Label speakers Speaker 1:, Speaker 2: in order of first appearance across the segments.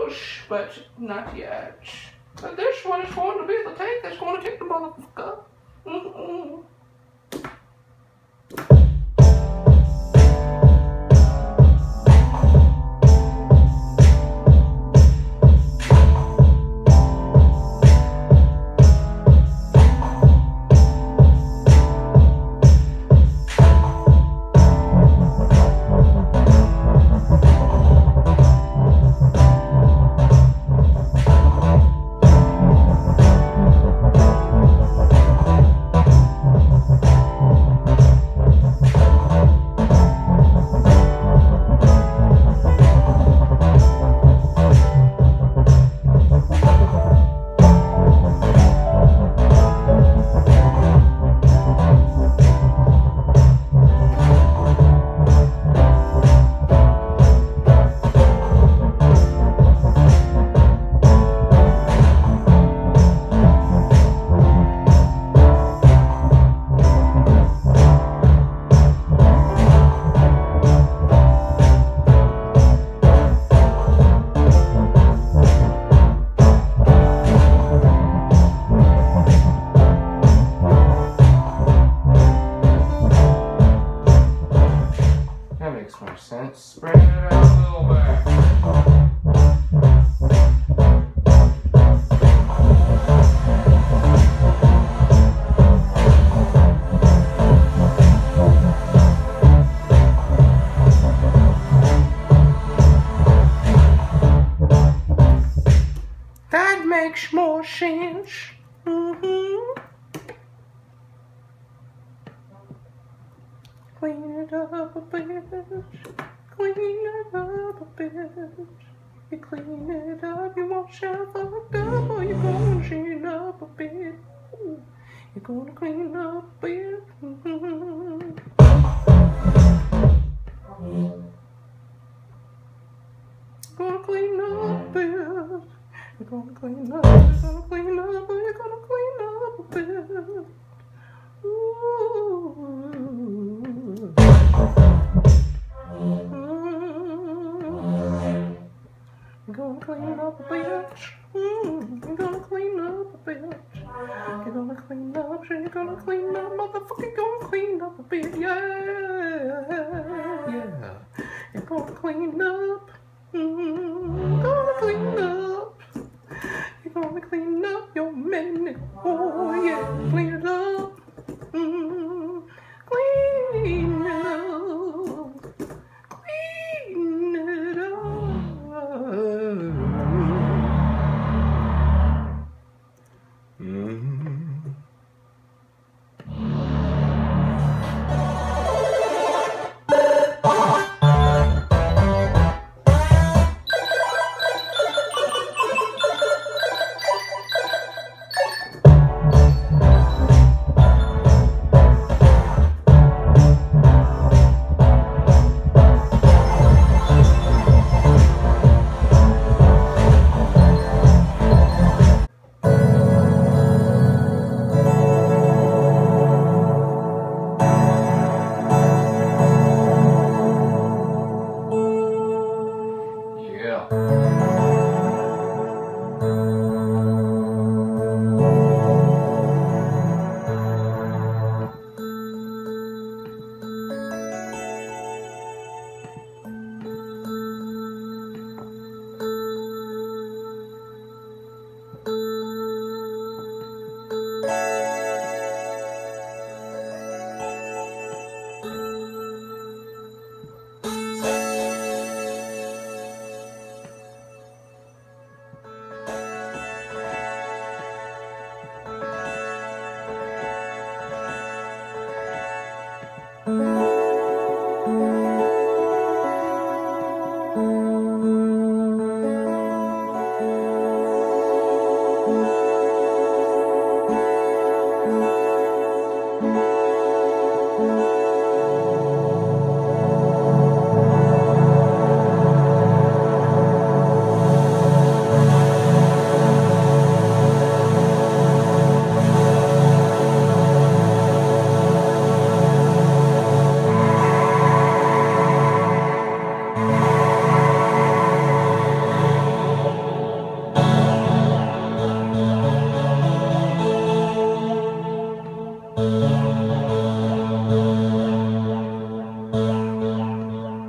Speaker 1: close, but not yet. But this one is going to be the tank that's going to take the motherfucker. Makes more sense. Spread it out a little bit. That makes more sense. Clean it up a bit, clean it up a bit. You clean it up, you won't sound fucked up, or you're gonna clean up a bit. You're gonna clean up a bit. Gonna clean up a bit. You're gonna clean up, you're gonna clean up, you're gonna clean up a bit. You're gonna clean up a bitch. You're gonna clean up a bitch. You're gonna clean up, you're gonna clean up, motherfucker, you're gonna clean up a bit, yeah. You're gonna clean up. Gonna clean up. You're gonna clean up your minute, oh yeah, clean it up. Clean it up. Clean it up.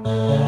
Speaker 1: Bye.